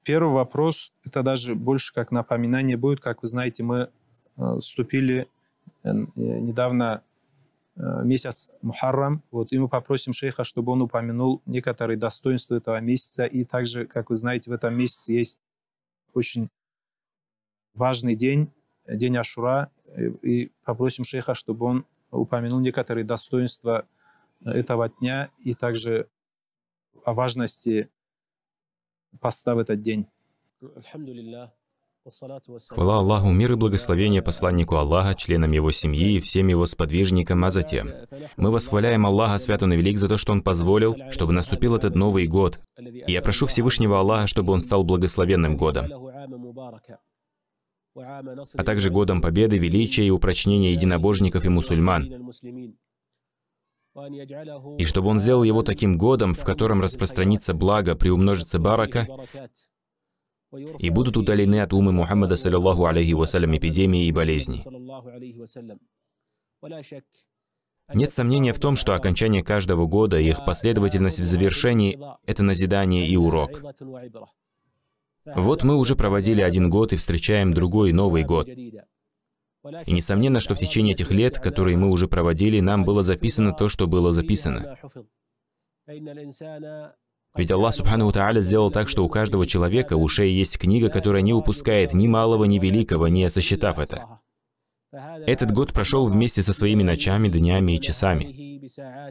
Первый вопрос, это даже больше как напоминание будет. Как вы знаете, мы вступили недавно месяц Мухаррам. Вот, и мы попросим шейха, чтобы он упомянул некоторые достоинства этого месяца. И также, как вы знаете, в этом месяце есть очень важный день, день Ашура. И попросим шейха, чтобы он упомянул некоторые достоинства этого дня и также о важности поста в этот день. Хвала Аллаху, мир и благословение посланнику Аллаха, членам его семьи и всем его сподвижникам, а затем. Мы восхваляем Аллаха, свят он и велик, за то, что Он позволил, чтобы наступил этот Новый год. И я прошу Всевышнего Аллаха, чтобы он стал благословенным годом, а также годом победы, величия и упрочнения единобожников и мусульман. И чтобы Он сделал его таким годом, в котором распространится благо, приумножится барака, и будут удалены от умы Мухаммада, саллиллаху алейхи вассалям, эпидемии и болезней. Нет сомнения в том, что окончание каждого года и их последовательность в завершении — это назидание и урок. Вот мы уже проводили один год и встречаем другой, Новый год. И несомненно, что в течение этих лет, которые мы уже проводили, нам было записано то, что было записано. Ведь Аллах Субхану Тааля сделал так, что у каждого человека в ушей есть книга, которая не упускает ни малого, ни великого, не сосчитав это. Этот год прошел вместе со своими ночами, днями и часами.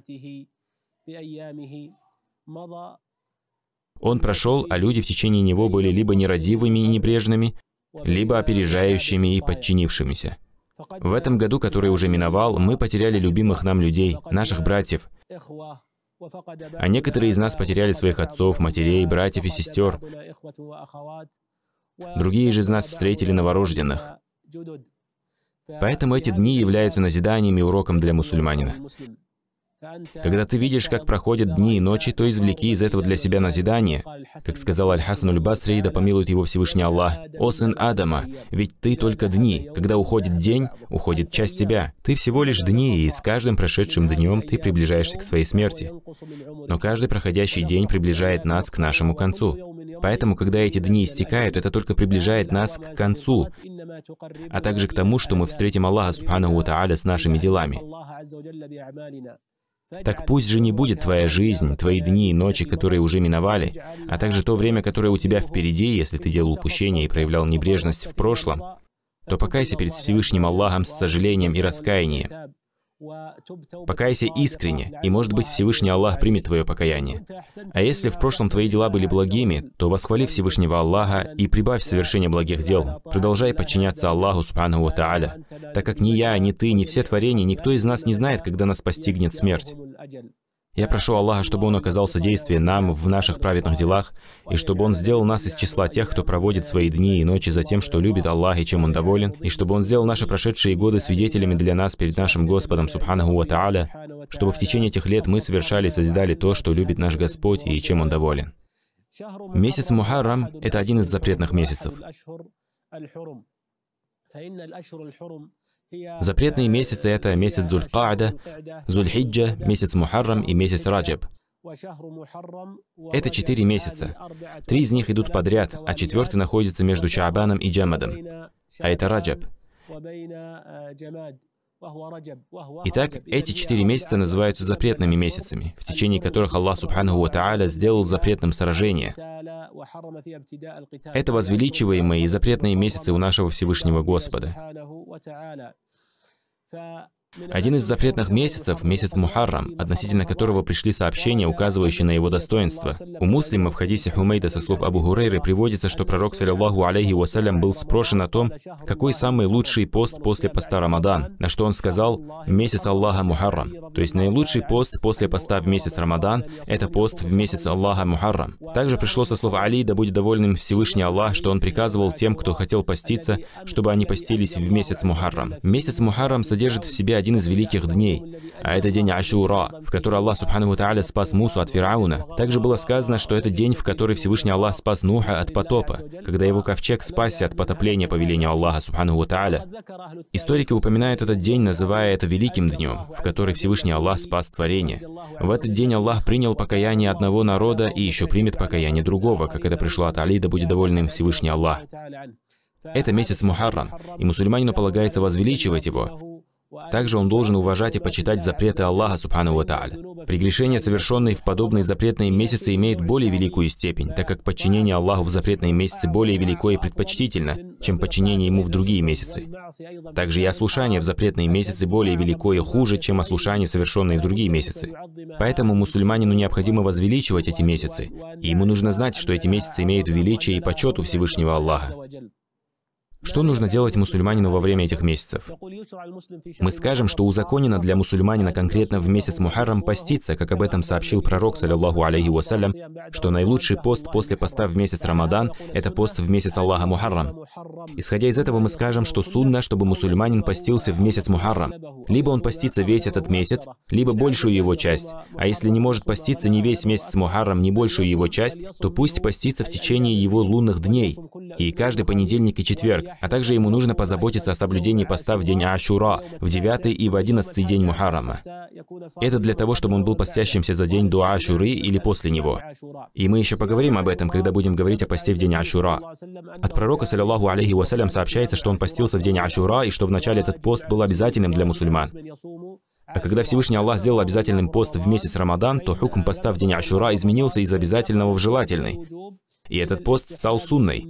Он прошел, а люди в течение него были либо нерадивыми и небрежными, либо опережающими и подчинившимися. В этом году, который уже миновал, мы потеряли любимых нам людей, наших братьев. А некоторые из нас потеряли своих отцов, матерей, братьев и сестер. Другие же из нас встретили новорожденных. Поэтому эти дни являются назиданием и уроком для мусульманина. Когда ты видишь, как проходят дни и ночи, то извлеки из этого для себя назидание. Как сказал Аль-Хасан Аль-Басри, да помилует его Всевышний Аллах: «О сын Адама, ведь ты только дни. Когда уходит день, уходит часть тебя. Ты всего лишь дни, и с каждым прошедшим днем ты приближаешься к своей смерти. Но каждый проходящий день приближает нас к нашему концу. Поэтому, когда эти дни истекают, это только приближает нас к концу, а также к тому, что мы встретим Аллаха Субханаху ва Тааля с нашими делами. Так пусть же не будет твоя жизнь, твои дни и ночи, которые уже миновали, а также то время, которое у тебя впереди, если ты делал упущения и проявлял небрежность в прошлом, то покайся перед Всевышним Аллахом с сожалением и раскаянием. Покайся искренне, и, может быть, Всевышний Аллах примет твое покаяние. А если в прошлом твои дела были благими, то восхвали Всевышнего Аллаха и прибавь совершение благих дел. Продолжай подчиняться Аллаху Субханаху ва Тааля, так как ни я, ни ты, ни все творения, никто из нас не знает, когда нас постигнет смерть. Я прошу Аллаха, чтобы Он оказал содействие нам в наших праведных делах, и чтобы Он сделал нас из числа тех, кто проводит свои дни и ночи за тем, что любит Аллах и чем Он доволен, и чтобы Он сделал наши прошедшие годы свидетелями для нас перед нашим Господом Субханаху ва Тааля, чтобы в течение этих лет мы совершали и созидали то, что любит наш Господь и чем Он доволен. Месяц Мухаррам — это один из запретных месяцев. Запретные месяцы — это месяц Зуль-Ка'да, Зуль-Хиджа, месяц Мухаррам и месяц Раджаб. Это 4 месяца. 3 из них идут подряд, а 4-й находится между Ша'баном и Джамадом. А это Раджаб. Итак, эти 4 месяца называются запретными месяцами, в течение которых Аллах Субханаху ва Тааля сделал запретным сражение. Это возвеличиваемые и запретные месяцы у нашего Всевышнего Господа. Один из запретных месяцев — месяц Мухаррам, относительно которого пришли сообщения, указывающие на его достоинство. У муслима в хадисе Хумейда со слов Абу Хурейры приводится, что пророк, саллиллаху алейхи вассалям, был спрошен о том, какой самый лучший пост после поста Рамадан, на что он сказал: «Месяц Аллаха Мухаррам». То есть наилучший пост после поста в месяц Рамадан — это пост в месяц Аллаха Мухаррам. Также пришло со слов Али, да будет доволен Всевышний Аллах, что он приказывал тем, кто хотел поститься, чтобы они постились в месяц Мухаррам. Месяц Мухаррам содержит в себе один из великих дней, а это день Ашура, в который Аллах Субханаху Тааля спас Мусу от Фирауна. Также было сказано, что это день, в который Всевышний Аллах спас Нуха от потопа, когда его ковчег спасся от потопления по велению Аллаха Субханаху Тааля. Историки упоминают этот день, называя это великим днем, в который Всевышний Аллах спас творение. В этот день Аллах принял покаяние одного народа и еще примет покаяние другого, как это пришло от Али, да будет доволен им Всевышний Аллах. Это месяц Мухаррам, и мусульманину полагается возвеличивать его. Также он должен уважать и почитать запреты Аллаха Субханаху Тааля. Прегрешения, совершенные в подобные запретные месяцы, имеют более великую степень, так как подчинение Аллаху в запретные месяцы более велико и предпочтительно, чем подчинение Ему в другие месяцы. Также и ослушание в запретные месяцы более велико и хуже, чем ослушание, совершенное в другие месяцы. Поэтому мусульманину необходимо возвеличивать эти месяцы, и ему нужно знать, что эти месяцы имеют величие и почет у Всевышнего Аллаха. Что нужно делать мусульманину во время этих месяцев? Мы скажем, что узаконено для мусульманина конкретно в месяц Мухаррам поститься, как об этом сообщил пророк, саллиллаху алейхи вассалям, что наилучший пост после поста в месяц Рамадан – это пост в месяц Аллаха Мухаррам. Исходя из этого, мы скажем, что сунна, чтобы мусульманин постился в месяц Мухаррам. Либо он постится весь этот месяц, либо большую его часть. А если не может поститься ни весь месяц Мухаррам, ни большую его часть, то пусть постится в течение его лунных дней, и каждый понедельник и четверг. А также ему нужно позаботиться о соблюдении поста в день Ашура, в 9-й и в 11-й день Мухаррама. Это для того, чтобы он был постящимся за день до Ашуры или после него. И мы еще поговорим об этом, когда будем говорить о посте в день Ашура. От пророка, саллиллаху алейхи вассалям, сообщается, что он постился в день Ашура, и что вначале этот пост был обязательным для мусульман. А когда Всевышний Аллах сделал обязательным пост в месяц Рамадан, то хукм поста в день Ашура изменился из обязательного в желательный. И этот пост стал сунной.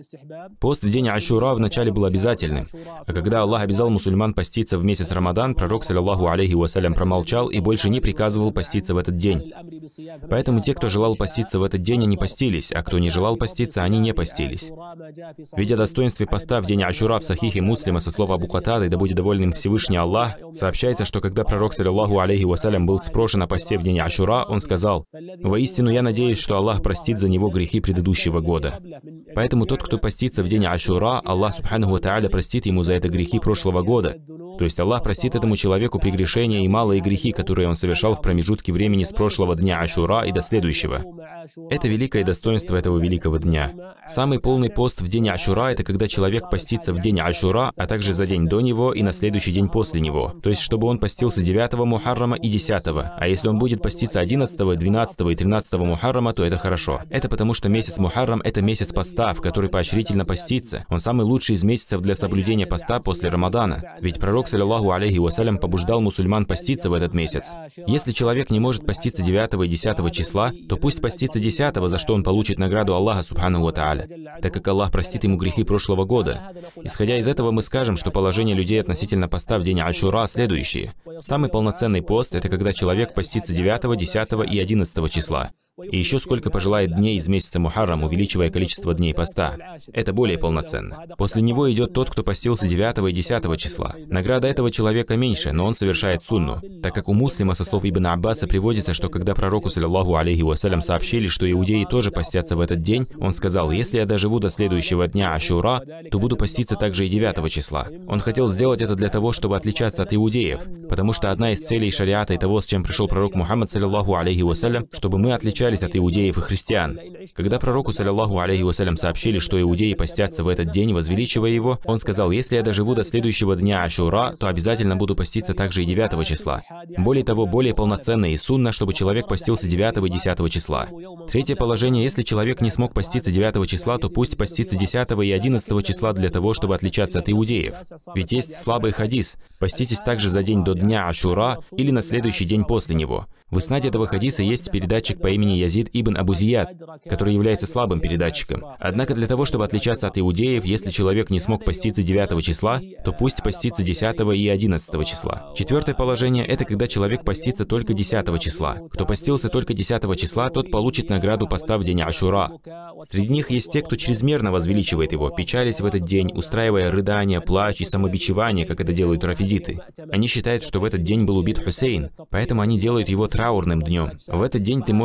Пост в день Ашура вначале был обязательным, а когда Аллах обязал мусульман поститься в месяц Рамадан, пророк, саллиллаху алейхи вассалям, промолчал и больше не приказывал поститься в этот день. Поэтому те, кто желал поститься в этот день, они постились, а кто не желал поститься, они не постились. Ведь о достоинстве поста в день Ашура в Сахихе Муслима со слов Абу Катады, да будет доволен им Всевышний Аллах, сообщается, что когда пророк, саллиллаху алейхи вассалям, был спрошен о посте в день Ашура, он сказал: «Воистину я надеюсь, что Аллах простит за него грехи предыдущего года». Поэтому тот, кто постится в день Ашура, Аллах Субханаху Тааля простит ему за это грехи прошлого года. То есть Аллах простит этому человеку прегрешения и малые грехи, которые он совершал в промежутке времени с прошлого дня Ашура и до следующего. Это великое достоинство этого великого дня. Самый полный пост в день Ашура – это когда человек постится в день Ашура, а также за день до него и на следующий день после него. То есть, чтобы он постился 9-го Мухаррама и 10-го. А если он будет поститься 11-го, 12-го и 13-го Мухаррама, то это хорошо. Это потому, что месяц Мухаррам – это месяц поста, в который поощрительно поститься. Он самый лучший из месяцев для соблюдения поста после Рамадана. Ведь пророк, саллиллаху алейхи вассалям, побуждал мусульман поститься в этот месяц. Если человек не может поститься 9 и 10 числа, то пусть постится 10-го, за что он получит награду Аллаха Субханаху Тааля, так как Аллах простит ему грехи прошлого года. Исходя из этого, мы скажем, что положение людей относительно поста в день Ашура следующие. Самый полноценный пост – это когда человек постится 9, 10 и 11 числа. И еще сколько пожелает дней из месяца Мухаррам, увеличивая количество дней поста. Это более полноценно. После него идет тот, кто постился 9 и 10 числа. Награда этого человека меньше, но он совершает сунну. Так как у Муслима со слов Ибн Аббаса приводится, что когда пророку, саллиллаху алейхи вассалям, сообщили, что иудеи тоже постятся в этот день, он сказал: «Если я доживу до следующего дня Ашура, то буду поститься также и 9 числа». Он хотел сделать это для того, чтобы отличаться от иудеев, потому что одна из целей шариата и того, с чем пришел пророк Мухаммад, саллиллаху алейхи вассалям, чтобы мы отличались от иудеев и христиан. Когда пророку, саллиллаху алейхи вассалям, сообщили, что иудеи постятся в этот день, возвеличивая его, он сказал: «Если я доживу до следующего дня Ашура, то обязательно буду поститься также и 9 числа». Более того, более полноценно и сунна, чтобы человек постился 9 и 10 числа. Третье положение: если человек не смог поститься 9 числа, то пусть постится 10 и 11 числа для того, чтобы отличаться от иудеев. Ведь есть слабый хадис: поститесь также за день до дня Ашура или на следующий день после него. В иснаде этого хадиса есть передатчик по имени Язид ибн Абу Зияд, который является слабым передатчиком. Однако для того, чтобы отличаться от иудеев, если человек не смог поститься 9 числа, то пусть постится 10 и 11 числа. Четвертое положение – это когда человек постится только 10 числа. Кто постился только 10 числа, тот получит награду поста в день Ашура. Среди них есть те, кто чрезмерно возвеличивает его, печалясь в этот день, устраивая рыдания, плач и самобичевание, как это делают рафидиты. Они считают, что в этот день был убит Хусейн, поэтому они делают его траурным днем. В этот день ты можешь увидеть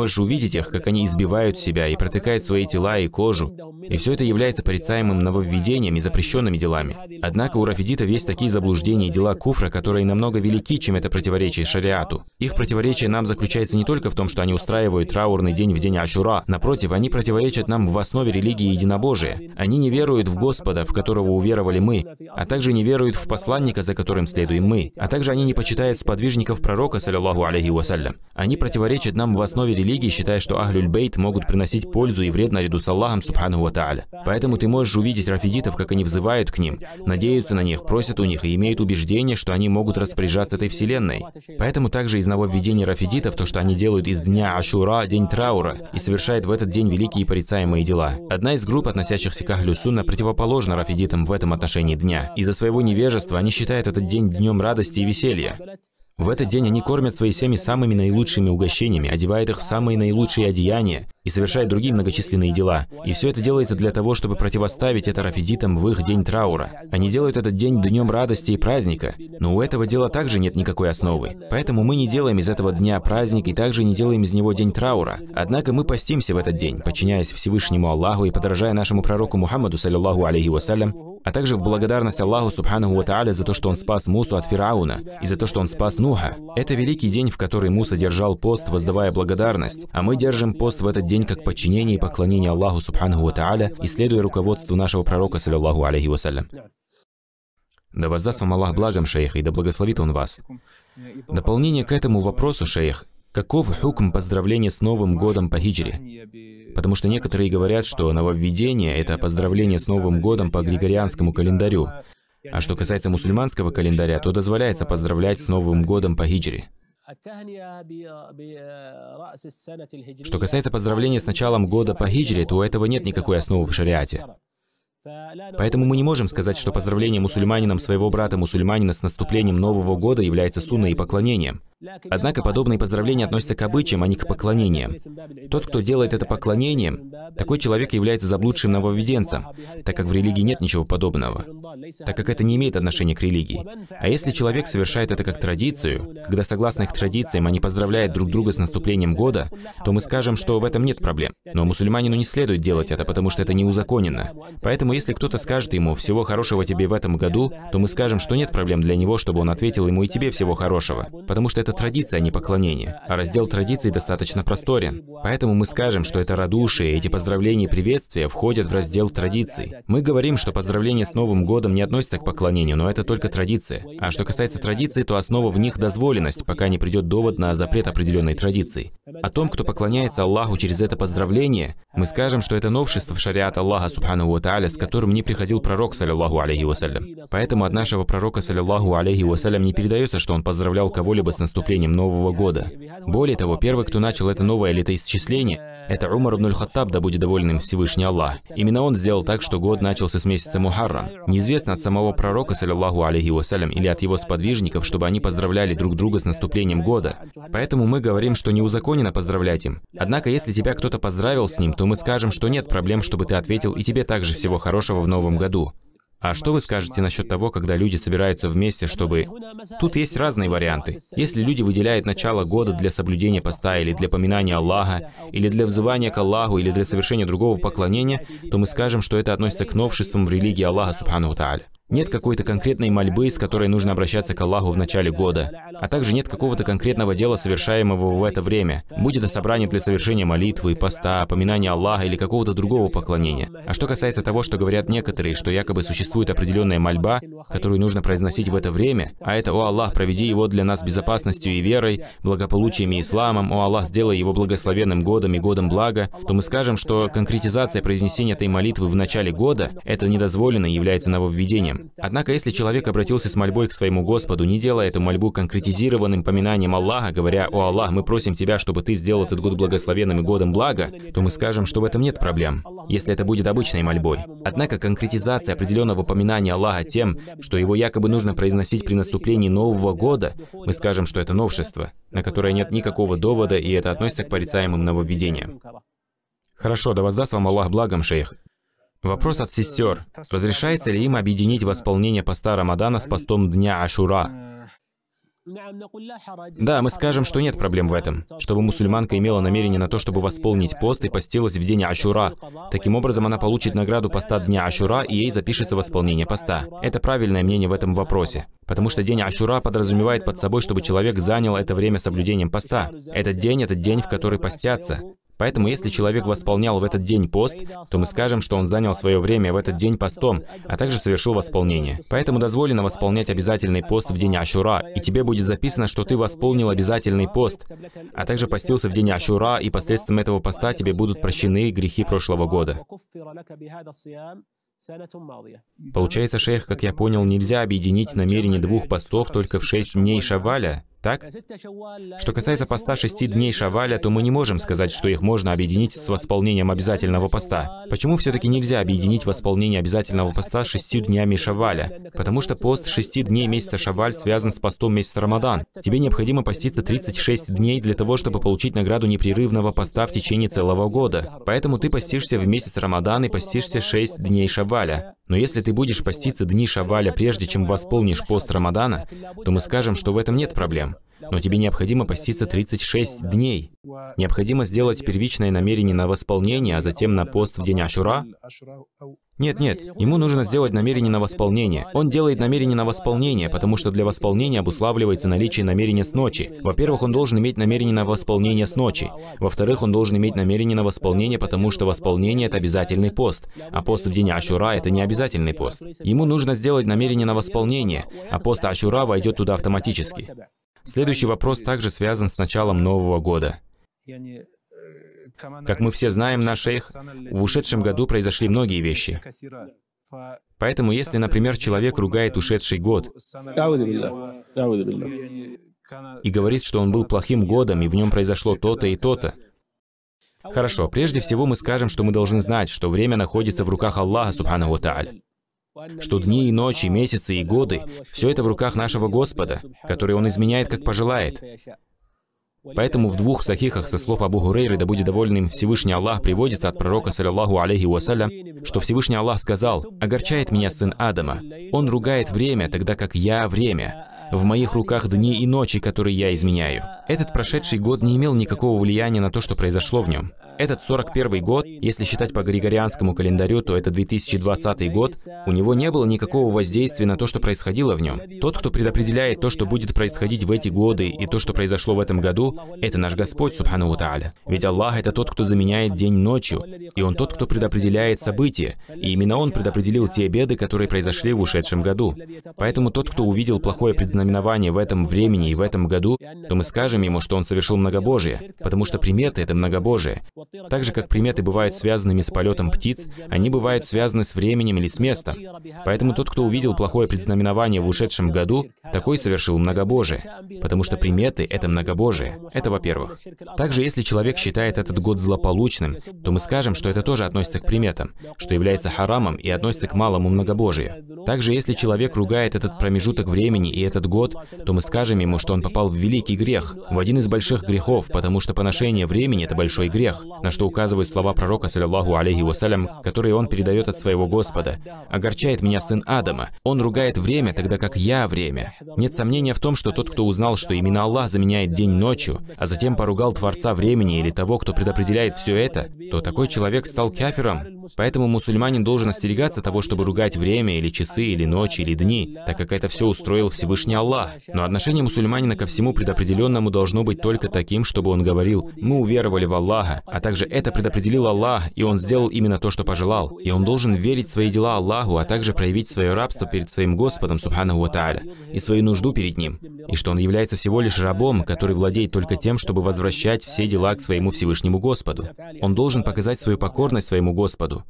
увидеть их, как они избивают себя и протыкают свои тела и кожу. И все это является порицаемым нововведением и запрещенными делами. Однако у рафидитов есть такие заблуждения и дела куфра, которые намного велики, чем это противоречие шариату. Их противоречие нам заключается не только в том, что они устраивают траурный день в день Ашура. Напротив, они противоречат нам в основе религии единобожия. Они не веруют в Господа, в которого уверовали мы, а также не веруют в посланника, за которым следуем мы, а также они не почитают сподвижников пророка, саллиллаху алейхи вассалям. Они противоречат нам в основе религии, считая, что Ахлюль-Бейт могут приносить пользу и вред наряду с Аллахом, субханаху ва тааля. Поэтому ты можешь увидеть рафидитов, как они взывают к ним, надеются на них, просят у них и имеют убеждение, что они могут распоряжаться этой вселенной. Поэтому также из нововведения рафидитов то, что они делают из дня Ашура день траура и совершают в этот день великие и порицаемые дела. Одна из групп, относящихся к Ахлю Сунна, противоположна рафидитам в этом отношении дня. Из-за своего невежества они считают этот день днем радости и веселья. В этот день они кормят свои семьи самыми наилучшими угощениями, одевают их в самые наилучшие одеяния и совершают другие многочисленные дела. И все это делается для того, чтобы противоставить это рафидитам в их день траура. Они делают этот день днем радости и праздника, но у этого дела также нет никакой основы. Поэтому мы не делаем из этого дня праздник и также не делаем из него день траура. Однако мы постимся в этот день, подчиняясь Всевышнему Аллаху и подражая нашему пророку Мухаммаду, саллиллаху алейхи вассалям, а также в благодарность Аллаху субханаху ва тааля за то, что Он спас Мусу от Фирауна, и за то, что Он спас Нуха. Это великий день, в который Муса держал пост, воздавая благодарность, а мы держим пост в этот день как подчинение и поклонение Аллаху субханаху ва тааля и следуя руководству нашего пророка, саллиллаху алейхи вассалям. Да воздаст вам Аллах благом, шейх, и да благословит Он вас. Дополнение к этому вопросу, шейх. Каков хукм поздравления с Новым годом по хиджре? Потому что некоторые говорят, что нововведение – это поздравление с Новым годом по григорианскому календарю. А что касается мусульманского календаря, то дозволяется поздравлять с Новым годом по хиджре. Что касается поздравления с началом года по хиджре, то у этого нет никакой основы в шариате. Поэтому мы не можем сказать, что поздравление мусульманином своего брата-мусульманина с наступлением Нового года является сунной и поклонением. Однако подобные поздравления относятся к обычаям, а не к поклонениям. Тот, кто делает это поклонением, такой человек является заблудшим нововведенцем, так как в религии нет ничего подобного, так как это не имеет отношения к религии. А если человек совершает это как традицию, когда согласно их традициям они поздравляют друг друга с наступлением года, то мы скажем, что в этом нет проблем. Но мусульманину не следует делать это, потому что это не узаконено. Поэтому если кто-то скажет ему «всего хорошего тебе в этом году», то мы скажем, что нет проблем для него, чтобы он ответил ему «и тебе всего хорошего», потому что это традиция, а не поклонение. А раздел традиций достаточно просторен. Поэтому мы скажем, что это радушие, эти поздравления и приветствия входят в раздел традиций. Мы говорим, что поздравление с Новым годом не относится к поклонению, но это только традиция. А что касается традиций, то основа в них дозволенность, пока не придет довод на запрет определенной традиции. О том, кто поклоняется Аллаху через это поздравление, мы скажем, что это новшество в шариат Аллаха субханаху ва тааля, с которым не приходил пророк, саллиллаху алейхи вассалям. Поэтому от нашего пророка, саллиллаху алейхи вассалям, не передается, что он поздравлял кого-либо с наступлением Нового года. Более того, первый, кто начал это новое летоисчисление, это Умар ибн аль-Хаттаб, да будет доволен им Всевышний Аллах. Именно он сделал так, что год начался с месяца Мухаррам. Неизвестно от самого пророка, саллиллаху алейхи вассалям, или от его сподвижников, чтобы они поздравляли друг друга с наступлением года. Поэтому мы говорим, что не узаконено поздравлять им. Однако, если тебя кто-то поздравил с ним, то мы скажем, что нет проблем, чтобы ты ответил, и тебе также всего хорошего в Новом году. А что вы скажете насчет того, когда люди собираются вместе, чтобы... Тут есть разные варианты. Если люди выделяют начало года для соблюдения поста, или для поминания Аллаха, или для взывания к Аллаху, или для совершения другого поклонения, то мы скажем, что это относится к новшествам в религии Аллаха субханаху ва тааля. Нет какой-то конкретной мольбы, с которой нужно обращаться к Аллаху в начале года, а также нет какого-то конкретного дела, совершаемого в это время, будь это собрание для совершения молитвы, поста, поминания Аллаха или какого-то другого поклонения. А что касается того, что говорят некоторые, что якобы существует определенная мольба, которую нужно произносить в это время, а это «О Аллах, проведи его для нас безопасностью и верой, благополучием и исламом, о Аллах, сделай его благословенным годом и годом блага», то мы скажем, что конкретизация произнесения этой молитвы в начале года – это недозволено и является нововведением. Однако, если человек обратился с мольбой к своему Господу, не делая эту мольбу конкретизированным поминанием Аллаха, говоря «О Аллах, мы просим Тебя, чтобы Ты сделал этот год благословенным и годом блага», то мы скажем, что в этом нет проблем, если это будет обычной мольбой. Однако конкретизация определенного поминания Аллаха тем, что его якобы нужно произносить при наступлении Нового года, мы скажем, что это новшество, на которое нет никакого довода, и это относится к порицаемым нововведениям. Хорошо, да воздаст вам Аллах благом, шейх. Вопрос от сестер. Разрешается ли им объединить восполнение поста Рамадана с постом дня Ашура? Да, мы скажем, что нет проблем в этом, чтобы мусульманка имела намерение на то, чтобы восполнить пост и постилась в день Ашура. Таким образом, она получит награду поста дня Ашура, и ей запишется восполнение поста. Это правильное мнение в этом вопросе, потому что день Ашура подразумевает под собой, чтобы человек занял это время соблюдением поста. Этот день, в который постятся. Поэтому, если человек восполнял в этот день пост, то мы скажем, что он занял свое время в этот день постом, а также совершил восполнение. Поэтому дозволено восполнять обязательный пост в день Ашура, и тебе будет записано, что ты восполнил обязательный пост, а также постился в день Ашура, и посредством этого поста тебе будут прощены грехи прошлого года. Получается, шейх, как я понял, нельзя объединить намерение двух постов только в 6 дней Шавваля, так? Что касается поста 6 дней Шавваля, то мы не можем сказать, что их можно объединить с восполнением обязательного поста. Почему все-таки нельзя объединить восполнение обязательного поста с 6 днями Шавваля? Потому что пост 6 дней месяца Шавваль связан с постом месяца Рамадан. Тебе необходимо поститься 36 дней для того, чтобы получить награду непрерывного поста в течение целого года. Поэтому ты постишься в месяц Рамадан и постишься 6 дней Шавваля. Но если ты будешь поститься дни Шавваля, прежде чем восполнишь пост Рамадана, то мы скажем, что в этом нет проблем. Но тебе необходимо поститься 36 дней. Необходимо сделать первичное намерение на восполнение, а затем на пост в день Ашура. Нет, ему нужно сделать намерение на восполнение. Он делает намерение на восполнение, потому что для восполнения обуславливается наличие намерения с ночи. Во-первых, он должен иметь намерение на восполнение с ночи. Во-вторых, он должен иметь намерение на восполнение, потому что восполнение – это обязательный пост, а пост в день Ашура – это не обязательный пост. Ему нужно сделать намерение на восполнение, а пост Ашура войдет туда автоматически. Следующий вопрос также связан с началом Нового года. Как мы все знаем, наш шейх, в ушедшем году произошли многие вещи. Поэтому, если, например, человек ругает ушедший год и говорит, что он был плохим годом, и в нем произошло то-то и то-то, хорошо, прежде всего мы скажем, что мы должны знать, что время находится в руках Аллаха, субханаху ва тааля. Что дни и ночи, месяцы и годы – все это в руках нашего Господа, который Он изменяет, как пожелает. Поэтому в двух сахихах со слов Абу Хурейры, да будет доволен им Всевышний Аллах, приводится от пророка, саллаллаху алейхи вассалям, что Всевышний Аллах сказал: «Огорчает меня сын Адама. Он ругает время, тогда как я время. В моих руках дни и ночи, которые я изменяю». Этот прошедший год не имел никакого влияния на то, что произошло в нем. Этот 41-й год, если считать по григорианскому календарю, то это 2020 год, у него не было никакого воздействия на то, что происходило в нем. Тот, кто предопределяет то, что будет происходить в эти годы, и то, что произошло в этом году, это наш Господь, субхану ва тааля. Ведь Аллах — это тот, кто заменяет день ночью, и Он тот, кто предопределяет события, и именно Он предопределил те беды, которые произошли в ушедшем году. Поэтому тот, кто увидел плохое предзнаменование в этом времени и в этом году, то мы скажем ему, что он совершил многобожие, потому что приметы — это многобожие. Так же, как приметы бывают связанными с полетом птиц, они бывают связаны с временем или с местом. Поэтому тот, кто увидел плохое предзнаменование в ушедшем году, такой совершил многобожие, потому что приметы — это многобожие. Это во-первых. Также, если человек считает этот год злополучным, то мы скажем, что это тоже относится к приметам, что является харамом и относится к малому многобожию. Также, если человек ругает этот промежуток времени и этот год, то мы скажем ему, что он попал в великий грех, в один из больших грехов, потому что поношение времени — это большой грех, на что указывают слова пророка, саллаллаху алейхи вассалям, которые он передает от своего Господа. «Огорчает меня сын Адама. Он ругает время, тогда как я время». Нет сомнения в том, что тот, кто узнал, что именно Аллах заменяет день ночью, а затем поругал Творца времени или того, кто предопределяет все это, то такой человек стал кафиром. Поэтому мусульманин должен остерегаться того, чтобы ругать время или часы, или ночи, или дни, так как это все устроил Всевышний Аллах. Но отношение мусульманина ко всему предопределенному должно быть только таким, чтобы он говорил: «Мы уверовали в Аллаха», а также это предопределил Аллах, и Он сделал именно то, что пожелал. И он должен верить в свои дела Аллаху, а также проявить свое рабство перед своим Господом, субханаху ва тааля, и свою нужду перед Ним, и что он является всего лишь рабом, который владеет только тем, чтобы возвращать все дела к своему Всевышнему Господу. Он должен показать свою покорность своему Господу.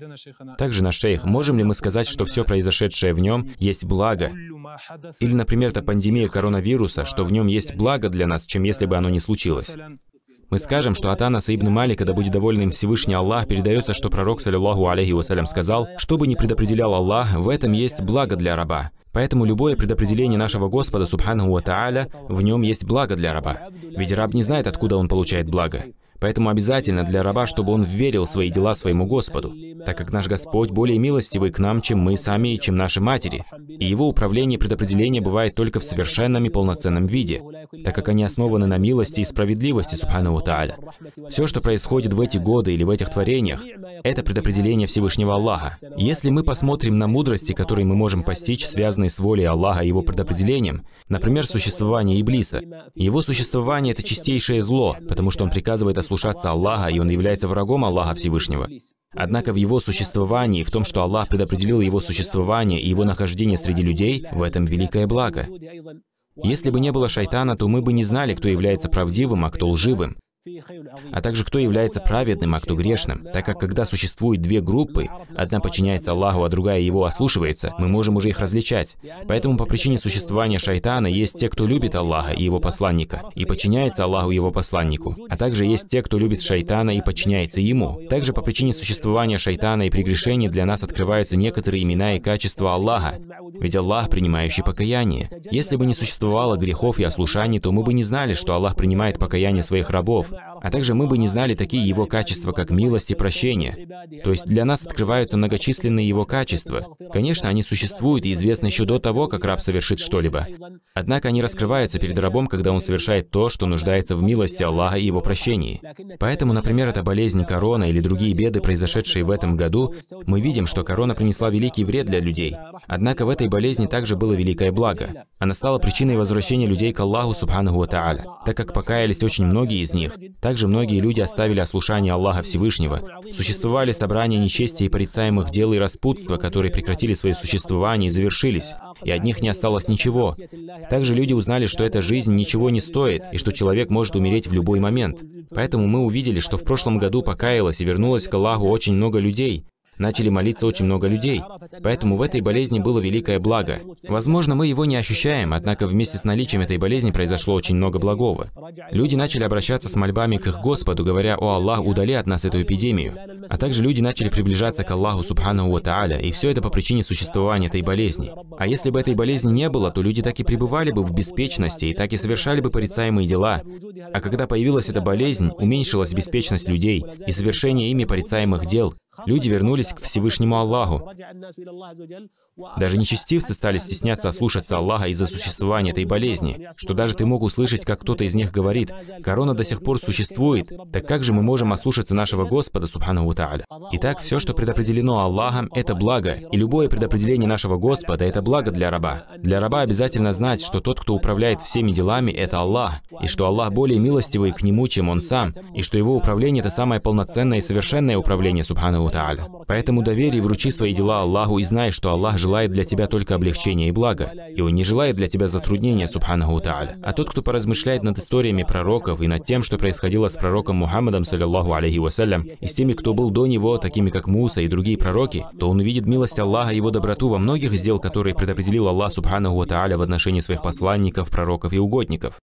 Также, наш шейх, можем ли мы сказать, что все произошедшее в нем есть благо? Или, например, та пандемия коронавируса, что в нем есть благо для нас, чем если бы оно не случилось? Мы скажем, что от Анаса ибн Малика, да будет доволен им Всевышний Аллах, передается, что пророк, саллаллаху алейхи вассалям, сказал: «Что бы ни предопределял Аллах, в этом есть благо для раба». Поэтому любое предопределение нашего Господа, субханаху ва тааля, в нем есть благо для раба. Ведь раб не знает, откуда он получает благо. Поэтому обязательно для раба, чтобы он верил в свои дела своему Господу, так как наш Господь более милостивый к нам, чем мы сами и чем наши матери. И его управление и предопределение бывает только в совершенном и полноценном виде, так как они основаны на милости и справедливости, субхану ва тааля. Все, что происходит в эти годы или в этих творениях, это предопределение Всевышнего Аллаха. Если мы посмотрим на мудрости, которые мы можем постичь, связанные с волей Аллаха и его предопределением, например, существование Иблиса. Его существование — это чистейшее зло, потому что он приказывает ослушаться Аллаха, и он является врагом Аллаха Всевышнего. Однако в его существовании, в том, что Аллах предопределил его существование и его нахождение среди людей, в этом великое благо. Если бы не было шайтана, то мы бы не знали, кто является правдивым, а кто лживым, а также кто является праведным, а кто грешным. Так как когда существует две группы, одна подчиняется Аллаху, а другая его ослушивается, мы можем уже их различать. Поэтому по причине существования шайтана есть те, кто любит Аллаха и его посланника, и подчиняется Аллаху и его посланнику, а также есть те, кто любит шайтана и подчиняется ему. Также по причине существования шайтана и прегрешений для нас открываются некоторые имена и качества Аллаха, ведь Аллах, принимающий покаяние. Если бы не существовало грехов и ослушаний, то мы бы не знали, что Аллах принимает покаяние своих рабов, а также мы бы не знали такие его качества, как милость и прощение. То есть для нас открываются многочисленные его качества. Конечно, они существуют и известны еще до того, как раб совершит что-либо. Однако они раскрываются перед рабом, когда он совершает то, что нуждается в милости Аллаха и его прощении. Поэтому, например, эта болезнь корона или другие беды, произошедшие в этом году, мы видим, что корона принесла великий вред для людей. Однако в этой болезни также было великое благо. Она стала причиной возвращения людей к Аллаху, субханаху ва тааля, так как покаялись очень многие из них. Также многие люди оставили ослушание Аллаха Всевышнего. Существовали собрания нечестия и порицаемых дел и распутства, которые прекратили свое существование и завершились, и от них не осталось ничего. Также люди узнали, что эта жизнь ничего не стоит, и что человек может умереть в любой момент. Поэтому мы увидели, что в прошлом году покаялось и вернулось к Аллаху очень много людей. Начали молиться очень много людей. Поэтому в этой болезни было великое благо. Возможно, мы его не ощущаем, однако вместе с наличием этой болезни произошло очень много благого. Люди начали обращаться с мольбами к их Господу, говоря: «О Аллах, удали от нас эту эпидемию». А также люди начали приближаться к Аллаху, субханаху ва тааля, и все это по причине существования этой болезни. А если бы этой болезни не было, то люди так и пребывали бы в беспечности, и так и совершали бы порицаемые дела. А когда появилась эта болезнь, уменьшилась беспечность людей и совершение ими порицаемых дел. Люди вернулись к Всевышнему Аллаху. Даже нечестивцы стали стесняться ослушаться Аллаха из-за существования этой болезни, что даже ты мог услышать, как кто-то из них говорит: «Корона до сих пор существует, так как же мы можем ослушаться нашего Господа, субханаху ва тааля?» Итак, все, что предопределено Аллахом, это благо, и любое предопределение нашего Господа — это благо для раба. Для раба обязательно знать, что тот, кто управляет всеми делами, это Аллах, и что Аллах более милостивый к нему, чем он сам, и что его управление — это самое полноценное и совершенное управление, субханаху ва тааля. Поэтому доверь и вручи свои дела Аллаху и знай, что Аллах желает для тебя только облегчения и блага, и Он не желает для тебя затруднения, субханаху ва тааля. А тот, кто поразмышляет над историями пророков и над тем, что происходило с пророком Мухаммадом, саллиллаху алейхи вассалям, и с теми, кто был до него, такими как Муса и другие пророки, то он увидит милость Аллаха и его доброту во многих из дел, которые предопределил Аллах, субханаху ва тааля, в отношении своих посланников, пророков и угодников.